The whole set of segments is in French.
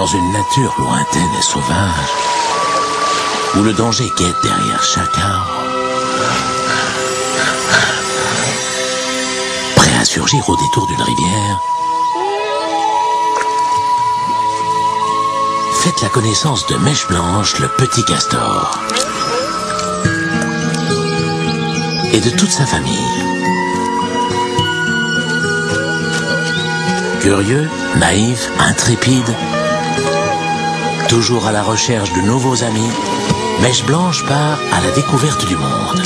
dans une nature lointaine et sauvage, où le danger guette derrière chaque arbre, prêt à surgir au détour d'une rivière, faites la connaissance de Mèche Blanche, le petit castor, et de toute sa famille. Curieux, naïf, intrépide, toujours à la recherche de nouveaux amis, Mèche Blanche part à la découverte du monde.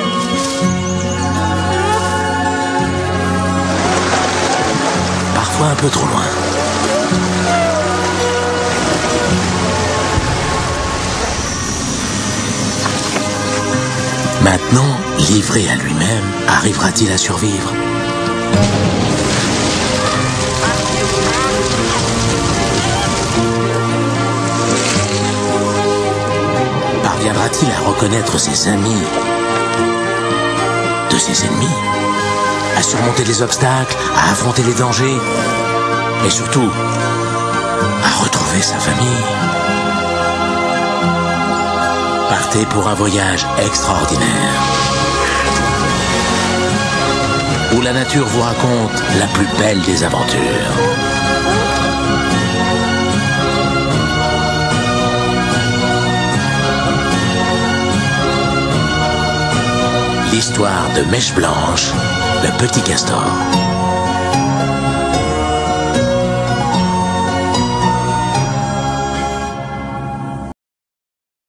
Parfois un peu trop loin. Maintenant, livré à lui-même, arrivera-t-il à survivre? Parviendra-t-il à reconnaître ses amis de ses ennemis? À surmonter les obstacles, à affronter les dangers, et surtout, à retrouver sa famille? Partez pour un voyage extraordinaire, où la nature vous raconte la plus belle des aventures. L'histoire de Mèche Blanche, le petit castor.